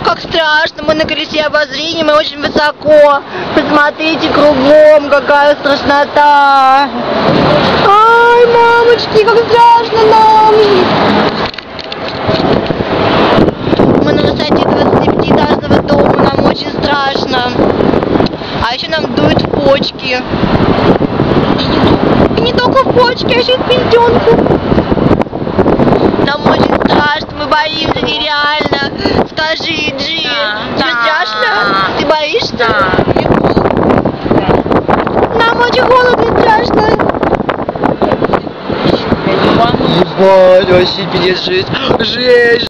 как страшно, мы на колесе обозрения, мы очень высоко. Посмотрите кругом, какая страшнота. Ай, мамочки, как страшно нам. Мы на высоте 25-этажного дома, нам очень страшно. А еще нам дует в почки. И не только в почки, а еще и в пенсионку. Нам очень страшно, мы боимся нереально. Скажи, Джи, тебе страшно? Ты боишься? Да. Нам очень холодно и страшно. Ебать, вообще пиздец, жесть.